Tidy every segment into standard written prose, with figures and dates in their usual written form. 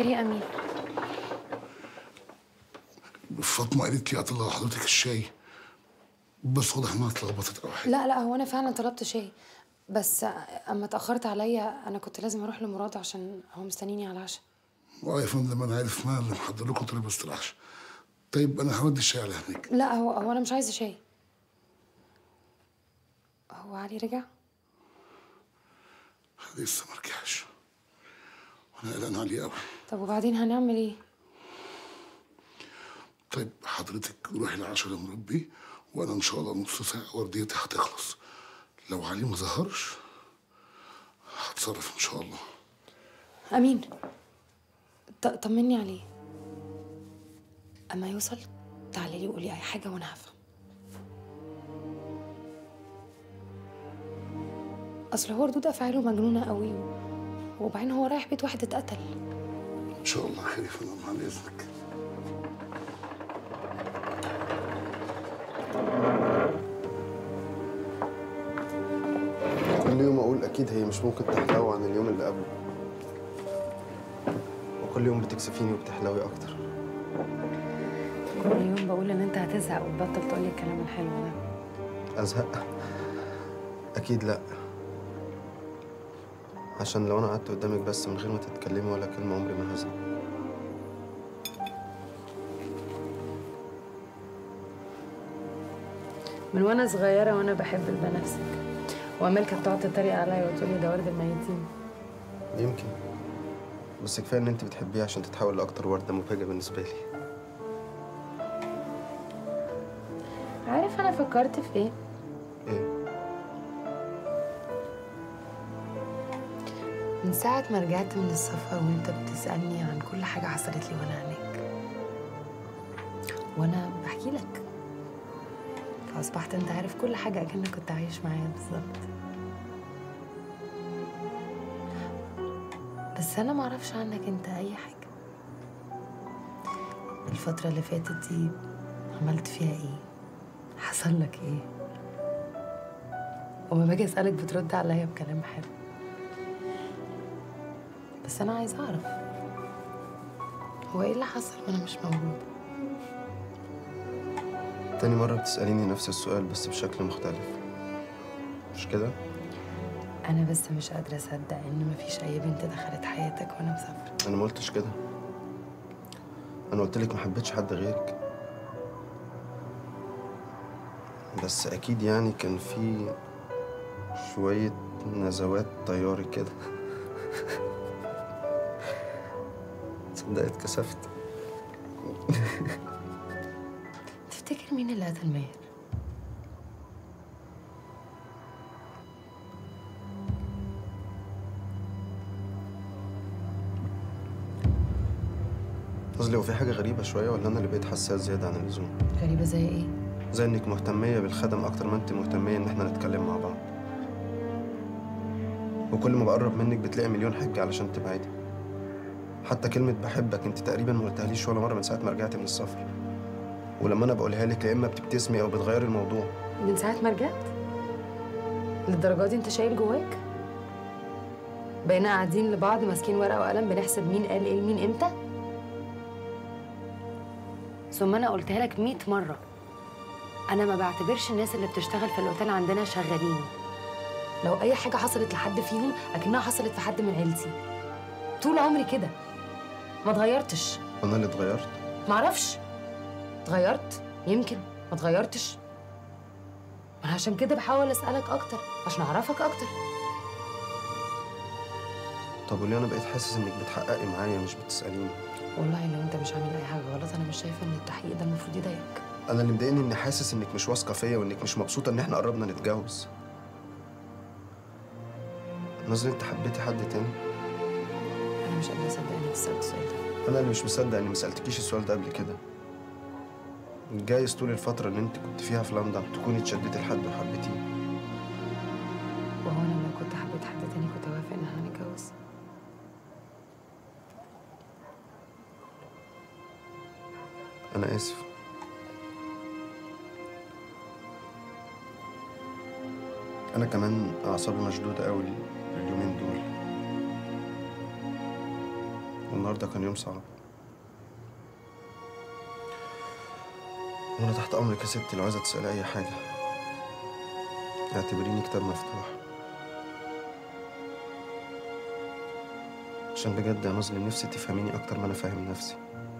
خير يا امين؟ فاطمه قالت لي اطلع لحضرتك الشاي، بس واضح انها اتلخبطت او حاجه. لا هو انا فعلا طلبت شاي، بس اما اتاخرت عليا انا كنت لازم اروح لمراد عشان هو مستنيني على العشاء. يا فندم انا عارف ما اللي محضر لكم طلب استراحه. طيب انا هودي الشاي على هناك. لا هو انا مش عايزه شاي. هو علي رجع؟ لسه ما رجعش وانا قلقان عليه قوي. طب وبعدين هنعمل ايه؟ طيب حضرتك روحي العشاء لمربي، وانا ان شاء الله نص ساعه ورديتي هتخلص. لو علي ما ظهرش هتصرف ان شاء الله. امين طمني عليه، اما يوصل تعالي لي وقولي اي حاجه وانا هفهم. اصل هو ردود افعاله مجنونه قوي، وبعدين هو رايح بيت واحد اتقتل. ان شاء الله خير يا فندم، على اذنك. كل يوم اقول اكيد هي مش ممكن تحلو عن اليوم اللي قبله، وكل يوم بتكسفيني وبتحلوي اكتر. كل يوم بقول ان انت هتزهق وتبطل تقولي الكلام الحلو ده. ازهق؟ اكيد لا، عشان لو انا قعدت قدامك بس من غير ما تتكلمي ولا كلمه عمري ما هزهق. من وانا صغيره وانا بحب البنفسج، وامال كانت تقعد تتريق عليا وتقولي ده ورد الميتين. يمكن، بس كفايه ان انت بتحبيه عشان تتحول لاكتر ورده مبهجه بالنسبه لي. عارف انا فكرت في ايه؟ ايه؟ من ساعه ما رجعت من السفر وانت بتسالني عن كل حاجه حصلت لي وانا هناك، وانا بحكي لك، فاصبحت انت عارف كل حاجه اكنك كنت عايش معايا بالظبط. بس انا ما اعرفش عنك انت اي حاجه. الفتره اللي فاتت دي عملت فيها ايه؟ حصل لك ايه؟ وما باجي اسالك بترد عليا بكلام حلو، بس انا عايزه اعرف هو ايه اللي حصل وانا مش موجوده. تاني مره بتساليني نفس السؤال بس بشكل مختلف، مش كده؟ انا بس مش قادره اصدق ان مفيش اي بنت دخلت حياتك وانا مسافره. انا ما قلتش كده، انا قلت لك ما حبيتش حد غيرك، بس اكيد يعني كان في شويه نزوات طياري كده. تصدق اتكسفت. تفتكر مين اللي قتل ماهر؟ قصدي هو في حاجه غريبه شويه ولا انا اللي بقيت حساس زياده عن اللزوم؟ غريبه زي ايه؟ زي انك مهتميه بالخدم اكتر ما انت مهتميه ان احنا نتكلم مع بعض، وكل ما بقرب منك بتلاقي مليون حجه علشان تبعدي. حتى كلمه بحبك انت تقريبا ما قلتهاليش ولا مره من ساعه ما رجعتي من السفر، ولما انا بقولها لك يا اما بتبتسمي او بتغيري الموضوع. من ساعه ما رجعت؟ للدرجه دي انت شايل جواك؟ بقينا قاعدين لبعض ماسكين ورقه وقلم بنحسب مين قال ايه لمين امتى؟ ثم انا قلتها لك 100 مره، انا ما بعتبرش الناس اللي بتشتغل في الاوتيل عندنا شغالين. لو اي حاجه حصلت لحد فيهم اكنها حصلت في حد من عيلتي. طول عمري كده، ما اتغيرتش. انا اللي اتغيرت؟ معرفش، اتغيرت يمكن، ما اتغيرتش. انا عشان كده بحاول اسالك اكتر عشان اعرفك اكتر. طب وليه انا بقيت حاسس انك بتحققي معايا مش بتساليني؟ والله لو انت مش عامل اي حاجه غلط انا مش شايفه ان التحقيق ده المفروض يضايقك. انا اللي مضايقني اني حاسس انك مش واثقه فيا وانك مش مبسوطه ان احنا قربنا نتجوز. نظري انت حبيتي حد تاني؟ انا مش قادره اصدق انك سالت السؤال ده. انا اللي مش مصدق اني ما سالتكيش السؤال ده قبل كده. جايز طول الفتره اللي انت كنت فيها في لندن تكوني اتشدتي لحد وحبيتيه. وهو انا لو كنت حبيت حد تاني كنت اوافق ان احنا نتجوز؟ انا اسف. انا كمان اعصابي مشدوده قوي اليومين دول، النهارده كان يوم صعب. وانا تحت امرك يا ستي، لو عايزه تسالي اي حاجه اعتبريني كتاب مفتوح. عشان بجد يا نظلم نفسي تفهميني اكتر ما انا فاهم نفسي.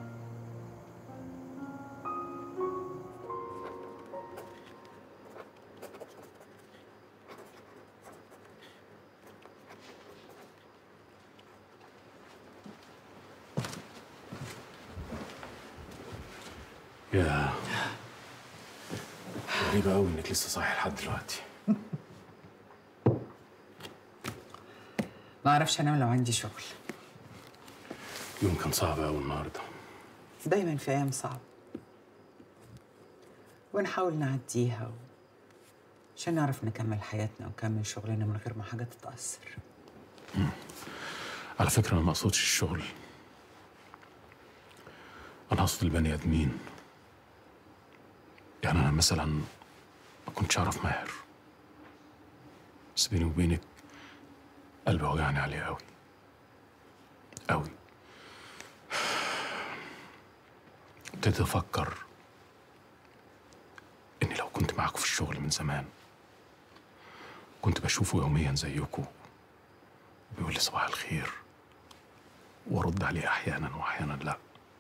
يا غريبة أوي إنك لسه صاحي لحد دلوقتي. ما اعرفش انام لو عندي شغل. يوم كان صعب أوي النهاردة. دايما في ايام صعبه ونحاول نعديها عشان نعرف نكمل حياتنا ونكمل شغلنا من غير ما حاجه تتاثر. على فكرة أنا ما أقصدش الشغل، أنا أقصد البني آدمين. يعني أنا مثلا ما كنتش أعرف ماهر، بس بيني وبينك قلبي وجعني عليه أوي أوي. ابتديت أفكر إني لو كنت معاكم في الشغل من زمان كنت بشوفه يوميا زيكم وبيقول لي صباح الخير وأرد عليه أحيانا وأحيانا لأ.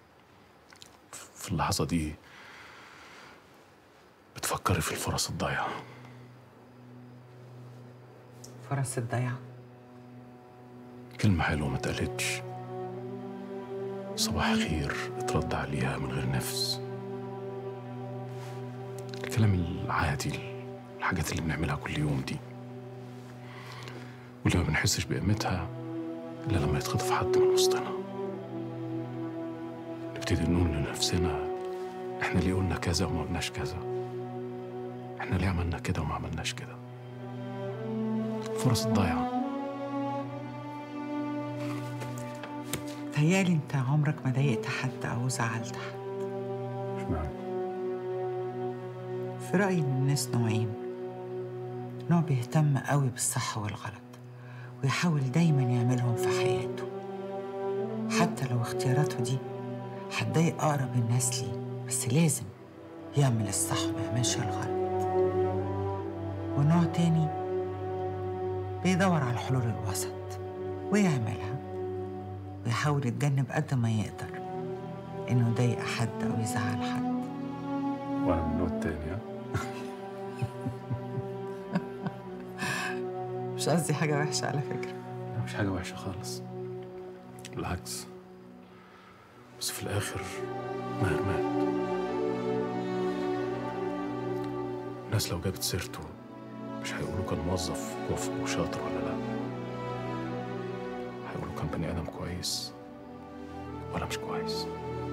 في اللحظة دي بتفكري في الفرص الضايعة. فرص الضياع؟ كلمة حلوة ما اتقالتش، صباح خير اترد عليها من غير نفس، الكلام العادي، الحاجات اللي بنعملها كل يوم دي، واللي ما بنحسش بقيمتها إلا لما يتخطف حد من وسطنا. نبتدي نقول لنفسنا إحنا ليه قلنا كذا وما قلناش كذا، إحنا ليه عملنا كده وما عملناش كده. فرص الضايعة. تهيالي انت عمرك ما ضايقت حد او زعلت حد. اشمعنى؟ في رأيي ان الناس نوعين، نوع بيهتم قوي بالصح والغلط ويحاول دايما يعملهم في حياته حتى لو اختياراته دي هتضايق اقرب الناس ليه، بس لازم يعمل الصح وما يعملش الغلط. ونوع تاني بيدور على الحلول الوسط ويعملها ويحاول يتجنب قد ما يقدر إنه يضايق حد أو يزعل حد. وأنا من النوع التاني. مش قصدي حاجة وحشة على فكرة. لا مش حاجة وحشة خالص، بالعكس، بس في الآخر ماهر مات. الناس لو جابت سيرته مش هيقولوا كان موظف وفق وشاطر ولا لا، هيقولوا كان بني آدم كويس ولا مش كويس.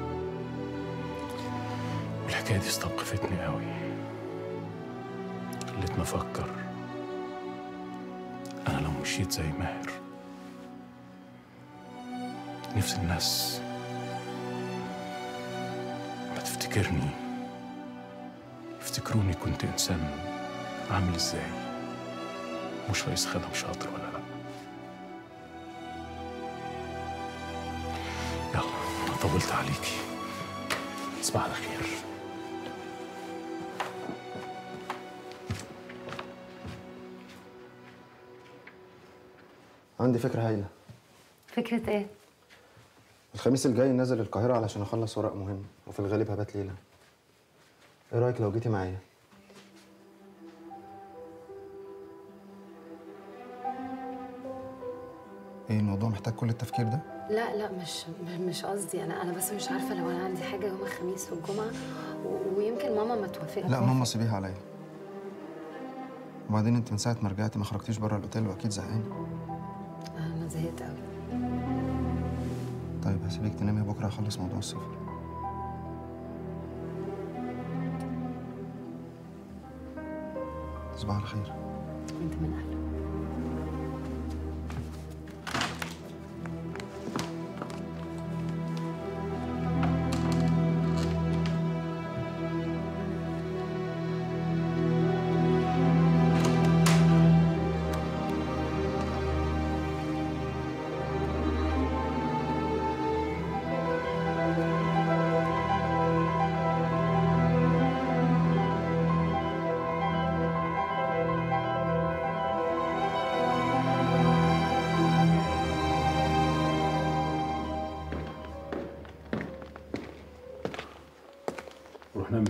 والحكاية دي استوقفتني قوي، خلتني أفكر أنا لو مشيت زي ماهر نفس الناس ما تفتكرني، يفتكروني كنت إنسان عامل إزاي، مش رئيس خدم شاطر ولا لا. يلا أنا طولت عليكي، تصبح على خير. عندي فكره هايله. فكرة ايه؟ الخميس الجاي نازل القاهره علشان اخلص ورق مهم، وفي الغالب هبات ليله. ايه رايك لو جيتي معايا؟ ايه الموضوع محتاج كل التفكير ده؟ لا لا، مش قصدي، انا بس مش عارفة لو انا عندي حاجة يوم الخميس والجمعة ويمكن ماما ما توافق. لا ماما سيبيها عليا. وبعدين انت من ساعه ما رجعتي ما خرجتيش بره الاوتيل واكيد زهقانه. انا زهقت قوي. طيب هسيبك تنامي، بكره هخلص موضوع السفر. تصبح على خير. انت من اهله.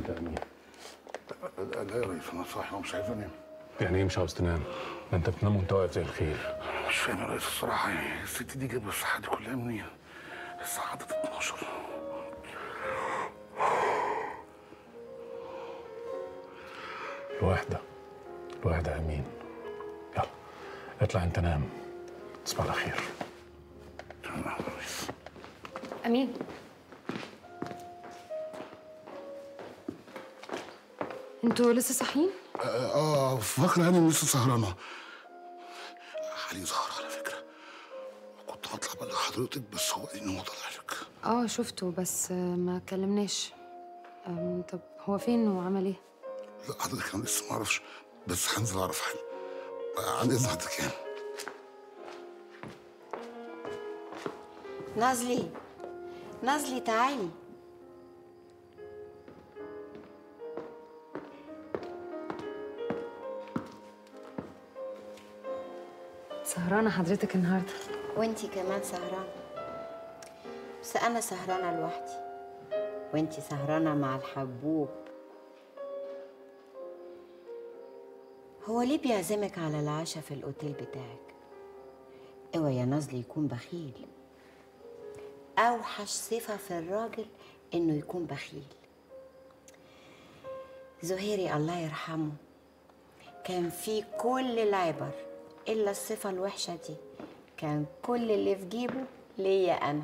انت يا امين؟ لا يا ريس، انا صاحي ومش عايز انام. يعني ايه مش عاوز تنام؟ ده انت بتنام وانت واقف زي الخيل. مش فاهم يا ريس الصراحه، يعني الست دي جايبه الصحه دي كلها منين؟ الساعه عدت 12. الواحدة يا امين. يلا اطلع انت نام. تصبح على خير. تمام يا ريس. امين، انتوا لسه صاحيين؟ فاكره يعني لسه سهرانه. علي ظهر على فكره، كنت هطلع بلغ حضرتك بس هو قال انه ما طلعلك. شفته بس ما كلمناش. طب هو فين وعمل ايه؟ لا حضرتك انا لسه ما اعرفش، بس هنزل اعرف حاجه. عن اذن حضرتك يعني. نازلي تعالي. سهرانة حضرتك النهاردة؟ وانتي كمان سهرانة، بس أنا سهرانة لوحدي وانتي سهرانة مع الحبوب. هو ليه بيعزمك على العشاء في الأوتيل بتاعك؟ اوعي يا نازلي يكون بخيل. أوحش صفة في الراجل إنه يكون بخيل. زهيري الله يرحمه كان فيه كل العبر إلا الصفة الوحشة دي. كان كل اللي في جيبه ليا أنا.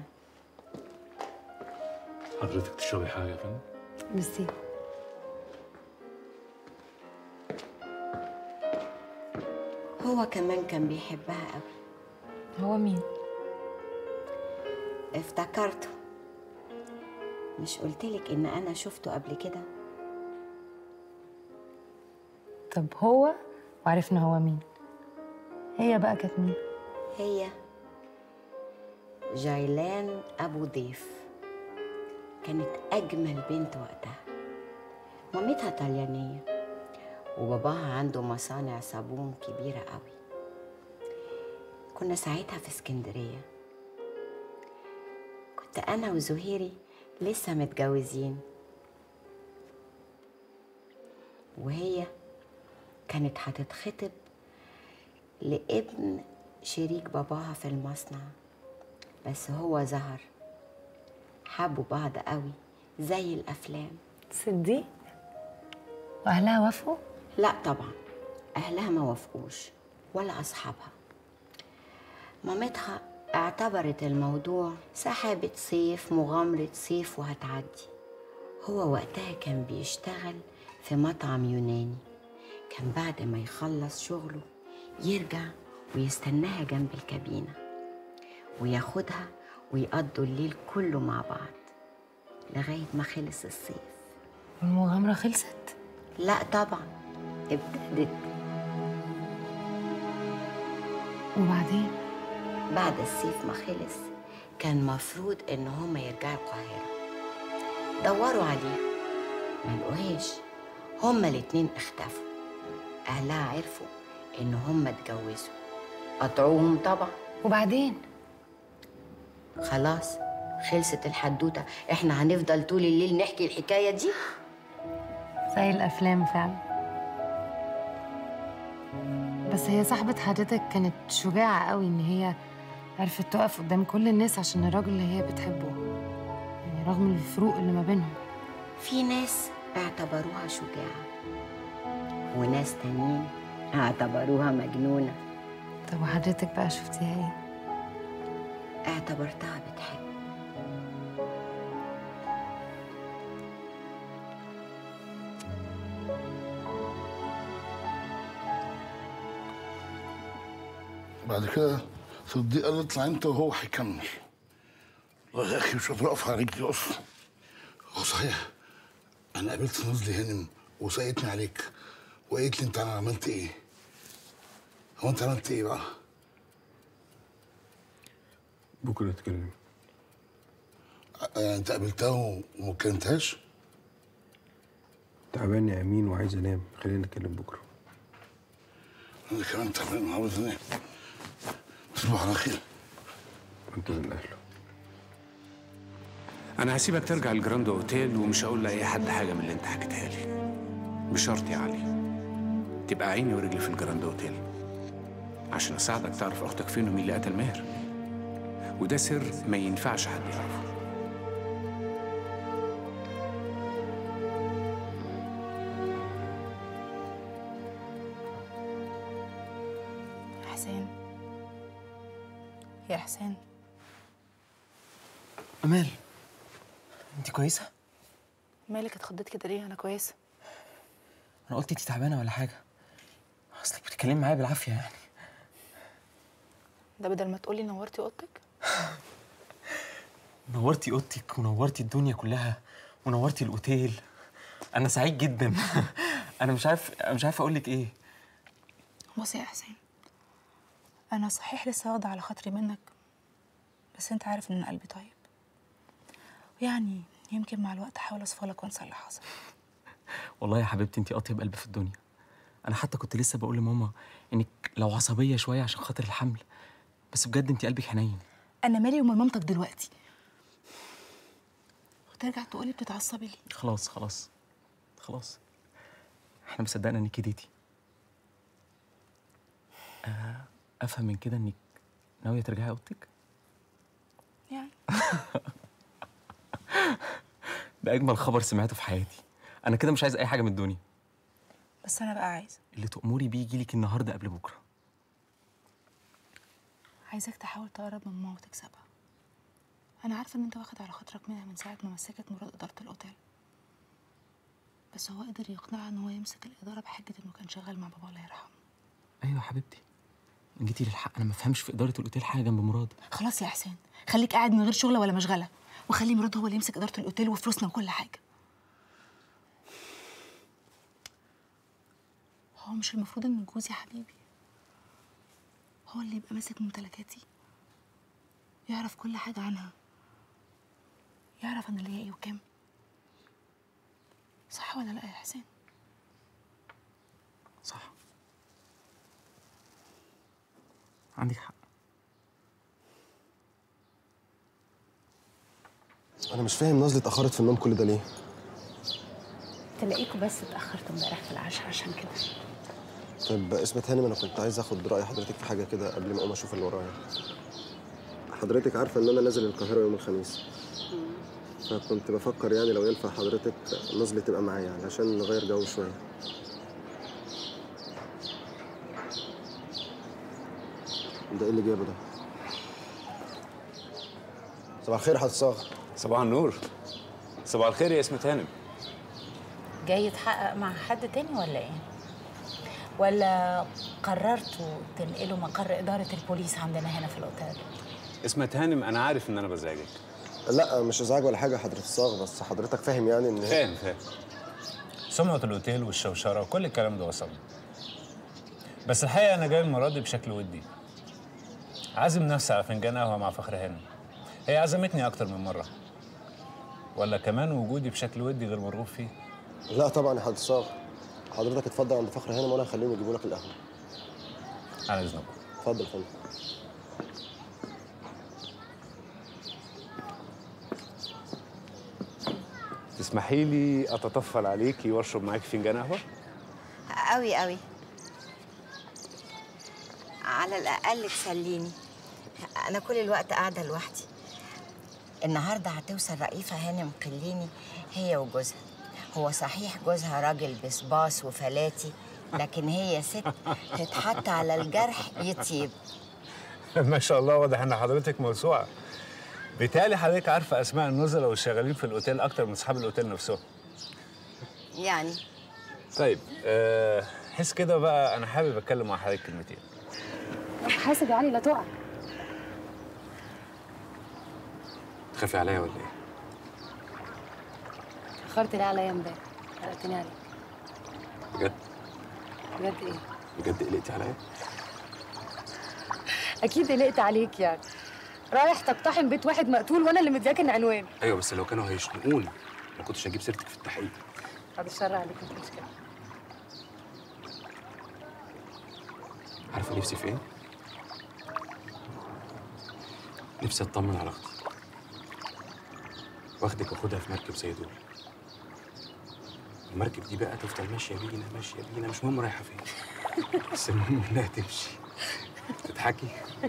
حضرتك تشربي حاجة يا فندم؟ ميرسي. هو كمان كان بيحبها قوي. هو مين؟ افتكرته. مش قلتلك إن أنا شفته قبل كده؟ طب هو وعرفنا هو مين، هي بقى كانت مين؟ هي جيلان أبو ضيف، كانت أجمل بنت وقتها. مامتها طليانية وباباها عنده مصانع صابون كبيرة قوي. كنا ساعتها في اسكندرية، كنت أنا وزهيري لسه متجوزين، وهي كانت هتتخطب لابن شريك باباها في المصنع، بس هو ظهر. حبوا بعض قوي زي الأفلام. صديق؟ وأهلها وافقوا؟ لا طبعا، أهلها ما وافقوش ولا أصحابها. مامتها اعتبرت الموضوع سحابة صيف، مغامرة صيف وهتعدي. هو وقتها كان بيشتغل في مطعم يوناني. كان بعد ما يخلص شغله يرجع ويستناها جنب الكابينة وياخدها ويقضوا الليل كله مع بعض لغاية ما خلص الصيف. والمغامرة خلصت؟ لا طبعا، ابتدت. وبعدين؟ بعد الصيف ما خلص كان مفروض ان هما يرجعوا القاهرة. دوروا عليها ما لقوهاش، هما الاتنين اختفوا. اهلها عرفوا ان هما اتجوزوا، قطعوهم طبعا. وبعدين؟ خلاص خلصت الحدوتة. احنا هنفضل طول الليل نحكي الحكاية دي؟ زي الأفلام فعلا. بس هي صاحبة حضرتك كانت شجاعة قوي إن هي عرفت تقف قدام كل الناس عشان الراجل اللي هي بتحبه، يعني رغم الفروق اللي ما بينهم. في ناس اعتبروها شجاعة وناس تانيين اعتبروها مجنونة. طب وحضرتك بقى شفتيها ايه؟ اعتبرتها بتحب. بعد كده صديق قال اطلع انت وهو هيكمل. والله يا اخي مش قادر اقف على رجلي اصلا. هو صحيح انا قابلت نازلي هانم وسألتني عليك وقالت لي انت عملت ايه؟ هو انت عملت ايه بقى؟ بكرة نتكلم. انت قابلتها وما كلمتهاش؟ تعبان يا امين وعايز انام، خلينا نتكلم بكره. انا كمان تعبان وعاوز انام. تصبح على خير. وانت من اهله. انا هسيبك ترجع الجراند اوتيل، ومش هقول لاي حد حاجه من اللي انت حكيتها لي. بشرط يا علي تبقى عيني ورجلي في الجراند اوتيل، عشان اساعدك تعرف اختك فين ومين اللي قتل ماهر، وده سر ما ينفعش حد يعرفه. حسين، يا حسين. أمال، أنت كويسة؟ مالك اتخضيت كده ليه؟ أنا كويسة. أنا قلت أنت تعبانة ولا حاجة، أصلك بتتكلمي معايا بالعافية يعني. ده بدل ما تقولي نورتي أوضتك؟ نورتي أوضتك ونورتي الدنيا كلها ونورتي الأوتيل. أنا سعيد جدا. أنا مش عارف أقول لك إيه. بص يا حسين، أنا صحيح لسه واخدة على خاطري منك، بس أنت عارف إن قلبي طيب، ويعني يمكن مع الوقت أحاول أصفالك وأنسى اللي حصل. والله يا حبيبتي أنت أطيب قلب في الدنيا. أنا حتى كنت لسه بقول لماما إنك لو عصبية شوية عشان خاطر الحمل، بس بجد أنت قلبك حنين. أنا مالي ومال مامتك دلوقتي، وترجع تقولي بتتعصبي ليه؟ خلاص احنا مصدقنا انك هديتي. افهم من كده انك ناويه ترجعي اوضتك؟ يعني ده اجمل خبر سمعته في حياتي. انا كده مش عايز اي حاجه من الدنيا. بس أنا بقى عايزة اللي تأمري بيه يجيلك النهارده قبل بكره. عايزاك تحاول تقرب من ماما وتكسبها. أنا عارفة إن أنت واخد على خاطرك منها من ساعة ما مسكت مراد إدارة الأوتيل، بس هو قدر يقنعها إن هو يمسك الإدارة بحجة إنه كان شغال مع بابا الله يرحمه. ايوه يا حبيبتي، ان جيتي للحق انا ما افهمش في اداره الاوتيل حاجه جنب مراد. خلاص يا حسين، خليك قاعد من غير شغله ولا مشغله، وخلي مراد هو اللي يمسك اداره الاوتيل وفلوسنا وكل حاجه. هو مش المفروض ان جوزي يا حبيبي هو اللي يبقى ماسك ممتلكاتي، يعرف كل حاجه عنها، يعرف انا ليا ايه وكام؟ صح ولا لا يا حسين؟ صح، عندك حق. انا مش فاهم نازلة اتأخرت في النوم كل ده ليه؟ تلاقيكوا بس اتأخرتوا امبارح في العشاء عشان كده. طيب اسمة هانم، انا كنت عايز اخد رأي حضرتك في حاجة كده قبل ما اقوم اشوف اللي ورايا. حضرتك عارفة ان انا نازل القاهرة يوم الخميس، فكنت بفكر يعني لو ينفع حضرتك نازلة تبقى معايا علشان نغير جو شوية. ده ايه اللي جابه ده؟ صباح الخير يا حاج صاغر. صباح النور. صباح الخير يا اسمة هانم. جاي يتحقق مع حد تاني ولا ايه؟ ولا قررتوا تنقلوا مقر إدارة البوليس عندنا هنا في الأوتيل؟ اسمة هانم، أنا عارف إن أنا بزعجك. لا مش ازعاج ولا حاجة يا حضرة الصاغ، بس حضرتك فاهم يعني ان فاهم. سمعة الأوتيل والشوشرة وكل الكلام ده وصلني. بس الحقيقة أنا جاي المرة دي بشكل ودي. عازم نفسي على فنجان قهوة مع فخر هانم. هي عزمتني أكتر من مرة. ولا كمان وجودي بشكل ودي غير مرغوب فيه؟ لا طبعا يا حضرة الصاغ، حضرتك اتفضل عند فخر هانم وانا هخليهم يجيبوا لك القهوة. على إذنكم. اتفضل يا فندم. تسمحي لي أتطفل عليكي وأشرب معاكي فنجان قهوة؟ قوي قوي، على الأقل تسليني. أنا كل الوقت قاعدة لوحدي. النهاردة هتوصل رئيفة هانم قليني هي وجوزها. هو صحيح جوزها راجل بصباص وفلاتي، لكن هي ست تتحط على الجرح يطيب. ما شاء الله، واضح إن حضرتك موسوعة. بالتالي حضرتك عارفة أسماء النزلاء والشغالين في الأوتيل أكتر من أصحاب الأوتيل نفسهم. يعني طيب حس كده بقى، أنا حابب أتكلم مع حضرتك كلمتين. حاسب يا علي لا تقع. تخافي عليا ولا إيه؟ اتأخرت ليه عليا امبارح؟ قلقتني عليك. بجد؟ بجد ايه؟ بجد قلقتي عليا؟ أكيد قلقت عليك يعني. رايح تقتحم بيت واحد مقتول وأنا اللي مدياك العنوان. أيوه، بس لو كانوا هيشنقوني ما كنتش هجيب سيرتك في التحقيق. بعد الشر عليك، مش مشكلة. عارفة نفسي في إيه؟ نفسي أطمن على أختي واخدك واخدها في مركب زي دول. المركب دي بقى تفضل ماشيه بينا ماشيه بينا، مش مهم رايحه فين، بس المهم انها تمشي. تضحكي؟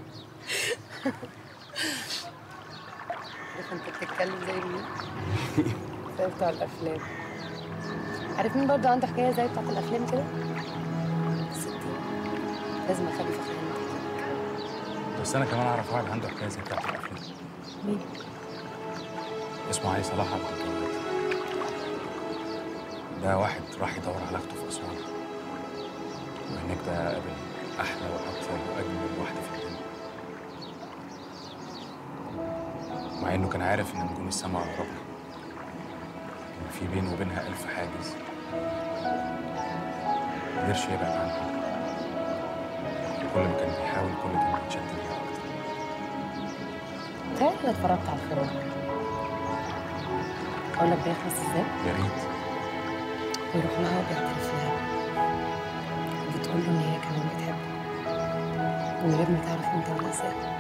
عارف انت بتتكلم زي مين؟ زي بتوع الافلام. عارف مين برضه عنده حكايه زي بتاعت الافلام كده؟ ستي. لازم اخلي فخر بس انا كمان اعرف واحد عنده حكايه زي بتاعت الافلام. مين؟ اسمه علي صلاح عبد الجواد. ده واحد راح يدور على اخته في اسوان، وهناك بقى قابل احلى واكثر واجمل واحده في الدنيا. مع انه كان عارف ان نجوم السماء اقربنا، كان في بينه وبينها 1000 حاجز، مقدرش يبعد عنها. وكل ما كان بيحاول كل ما بيتشد ليها اكتر. تعالى اتفرجت على الفيلم. اقول لك بيخلص ازاي؟ يا ريت. بيروح لها وبيعترف لها، وبتقول له ان هي كمان بتحبه من غير ما تعرف امتى ولا ازاي.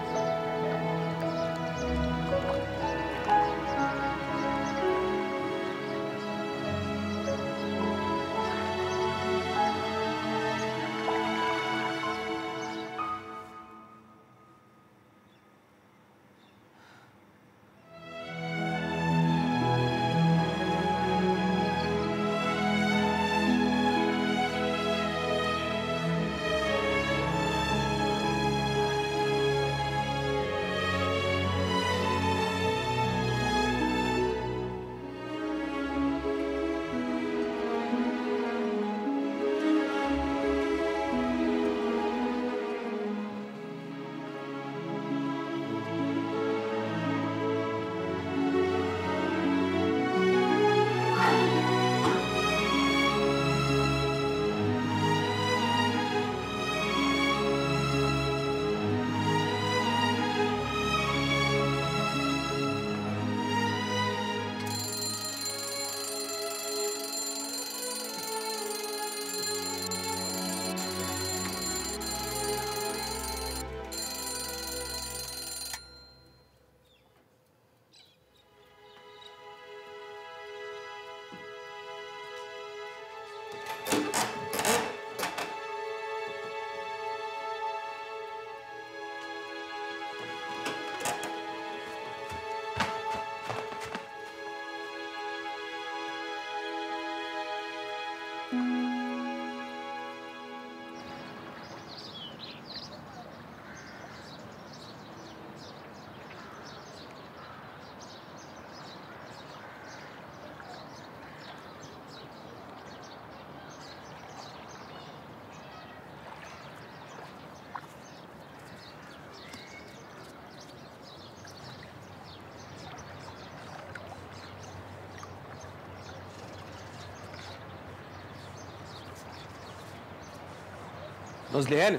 نازلي هانم.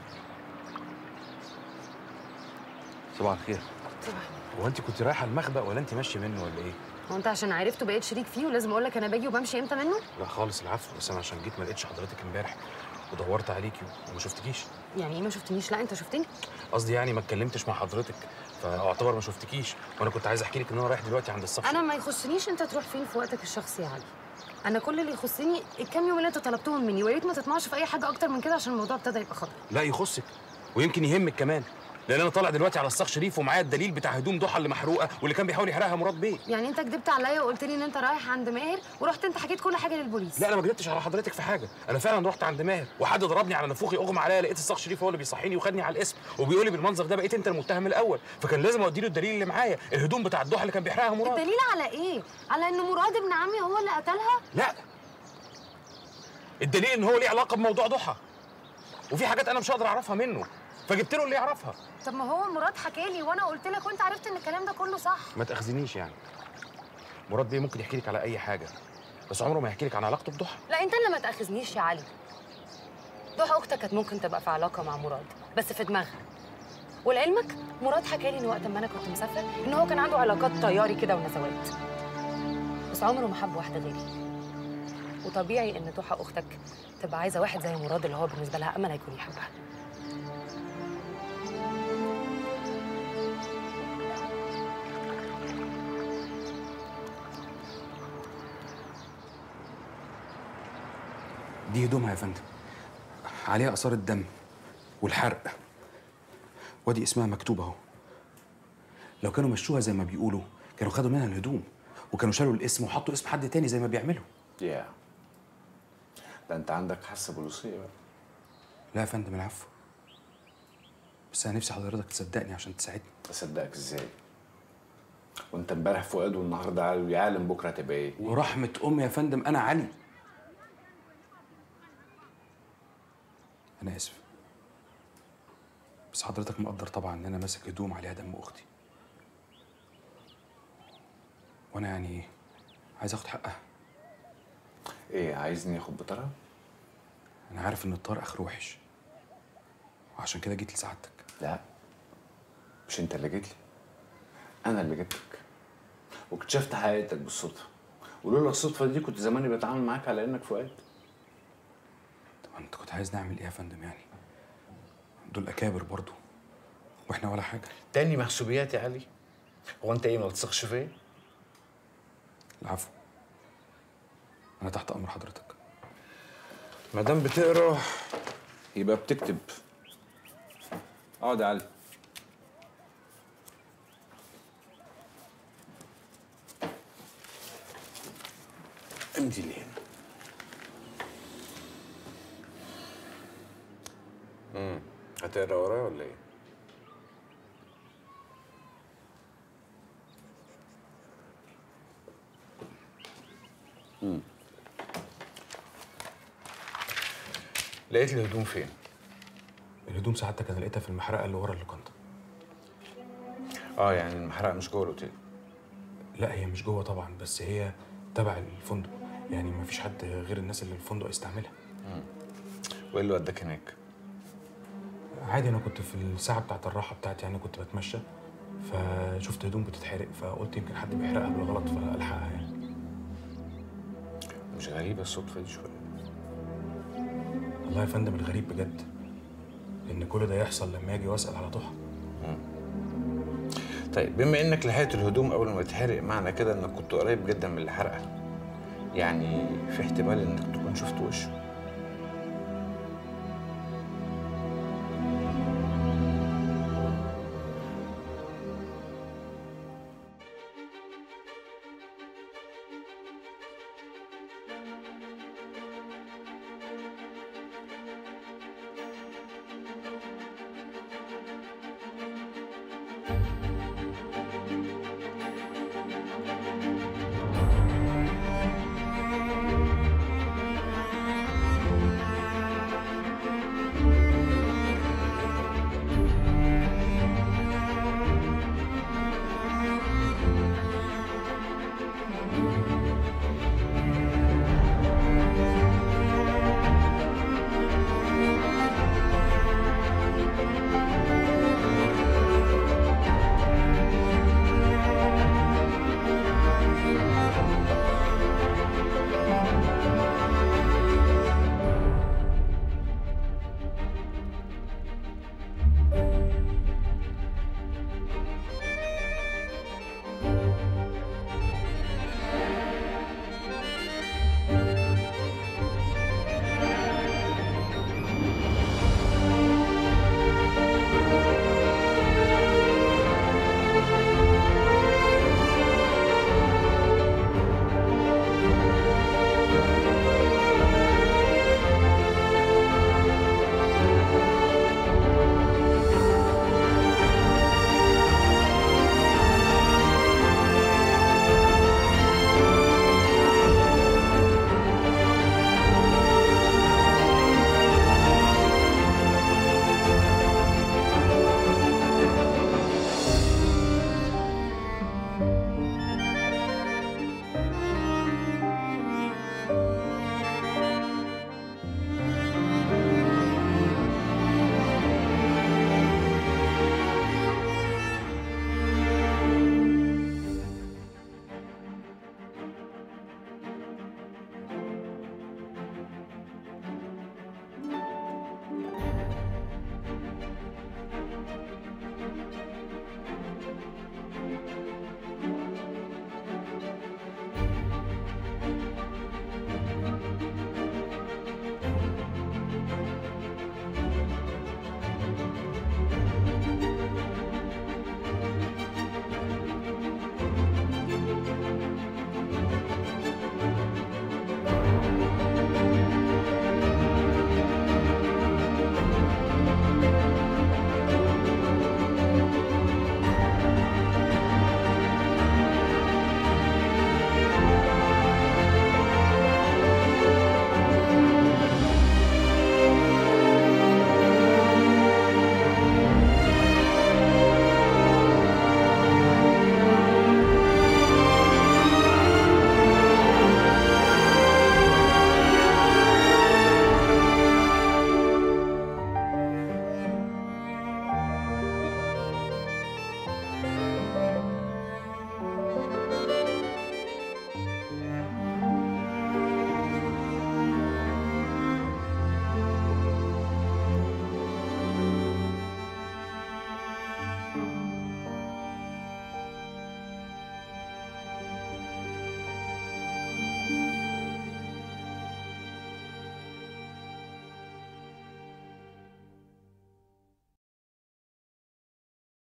صباح الخير. صباح. هو انت كنت رايحه المخبأ ولا انت ماشيه منه ولا ايه؟ هو انت عشان عرفته بقيت شريك فيه ولازم اقول لك انا باجي وبمشي امتى منه؟ لا خالص، العفو، بس انا عشان جيت ما لقيتش حضرتك امبارح ودورت عليكي وما شفتكيش. يعني ايه ما شفتنيش؟ لا انت شفتني. قصدي يعني ما اتكلمتش مع حضرتك، فاعتبر ما شفتكيش، وانا كنت عايز احكي لك ان انا رايح دلوقتي عند الصف. انا ما يخصنيش انت تروح فين في وقتك الشخصي يا علي. انا كل اللي يخصني الكام يوم اللي انت طلبتهم مني، ويا ريت ما تطمعش في اي حاجه اكتر من كده عشان الموضوع ابتدى يبقى خطر. لا يخصك، ويمكن يهمك كمان، لان انا طالع دلوقتي على الصاغ شريف ومعايا الدليل بتاع هدوم ضحى اللي محروقه واللي كان بيحاول يحرقها مراد بيه. يعني انت كدبت عليا وقلت لي ان انت رايح عند ماهر ورحت انت حكيت كل حاجه للبوليس؟ لا انا ما كدبتش على حضرتك في حاجه، انا فعلا رحت عند ماهر وحد ضربني على نافوخي اغمى عليا، لقيت الصاغ شريف هو اللي بيصحيني وخدني على الاسم وبيقول لي بالمنظر ده بقيت انت المتهم الاول، فكان لازم اودي له الدليل اللي معايا، الهدوم بتاع الضحى اللي كان بيحرقها مراد. الدليل على ايه؟ على ان مراد ابن عمي هو اللي قتلها؟ لا، الدليل ان هو ليه علاقه بموضوع ضحى، وفي حاجات انا مش هقدر اعرفها منه، فجبت له اللي يعرفها. طب ما هو مراد حكالي وانا قلت لك وانت عرفت ان الكلام ده كله صح. ما تاخذنيش يعني، مراد بيه ممكن يحكي لك على اي حاجه، بس عمره ما يحكي لك عن علاقته بضحى. لا انت اللي ما تاخذنيش يا علي. ضحى اختك كانت ممكن تبقى في علاقه مع مراد بس في دماغها، ولعلمك مراد حكالي ان وقت ما انا كنت مسافره ان هو كان عنده علاقات طياري كده ونزوات، بس عمره ما حب واحده غيري. وطبيعي ان ضحى اختك تبقى عايزه واحد زي مراد اللي هو بالنسبه لها امل هيكون يحبها. دي هدومها يا فندم، عليها آثار الدم والحرق، وادي اسمها مكتوب اهو. لو كانوا مشوها زي ما بيقولوا كانوا خدوا منها الهدوم وكانوا شالوا الاسم وحطوا اسم حد تاني زي ما بيعملوا. يا ده انت عندك حاسه بوليسيه بقى. لا يا فندم العفو، بس انا نفسي حضرتك تصدقني عشان تساعدني. اصدقك ازاي؟ وانت امبارح فؤاد والنهارده علي، ويعلم بكره هتبقى ايه؟ ورحمه امي يا فندم انا علي. انا اسف، بس حضرتك مقدر طبعا ان انا ماسك هدوم عليها دم اختي، وانا يعني عايز اخد حقها. ايه عايزني اخد بطرها؟ انا عارف ان الطار اخره وحش، وعشان كده جيت لسعادتك. لا مش انت اللي جيت لي، انا اللي جبتك واكتشفت حقيقتك بالصدفه، ولولا الصدفه دي كنت زماني بتعامل معاك على انك فؤاد. طب انت كنت عايز نعمل ايه يا فندم يعني؟ دول اكابر برضو واحنا ولا حاجه. تاني محسوبيات يا علي؟ هو انت ايه ما بتثقش فيا؟ العفو، انا تحت امر حضرتك. ما دام بتقرا يبقى بتكتب. اقعد يا علي. امضي لي هنا. هتقرا ورايا ولا ايه؟ لقيت الهدوم فين؟ الهدوم سعادتك انا لقيتها في المحرقه اللي ورا اللوكاندا. يعني المحرقه مش جوه الاوتيل؟ لا هي مش جوه طبعا، بس هي تبع الفندق، يعني ما فيش حد غير الناس اللي الفندق يستعملها. وايه اللي وداك هناك؟ عادي، انا كنت في الساعه بتاعت الراحه بتاعتي، يعني كنت بتمشى فشفت هدوم بتتحرق، فقلت يمكن حد بيحرقها بالغلط فالحقها يعني. مش غريبه الصدفه دي شويه؟ والله يا فندم الغريب بجد ان كل ده يحصل لما اجي واسال على ضحى. طيب بما انك لحقت الهدوم قبل ما تتحرق، معنى كده انك كنت قريب جدا من اللي حرقها، يعني في احتمال انك تكون شفت وشه.